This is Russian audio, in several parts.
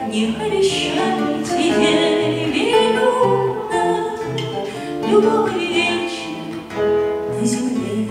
Не обещайте деве юной любовь вечной на земле.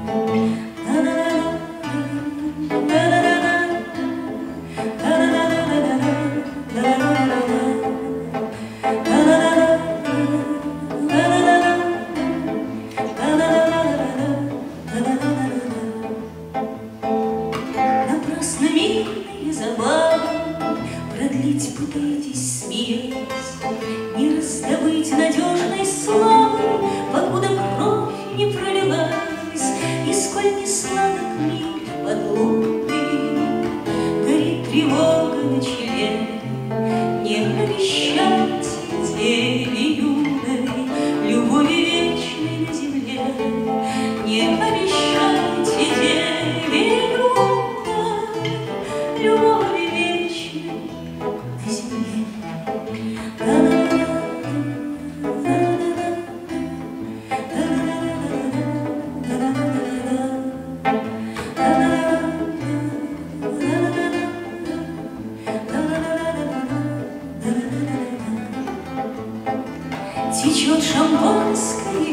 Напрасно мирные забавы продлить пытаетесь, смеясь, не раздобыть надежной славы, покуда кровь не пролилась, и сколь не сладок мир под луной, горит тревога на челе. Не обещайте деве юной любови вечной на земле. Не обещайте деве юной любови вечной на земле. Течет шампанское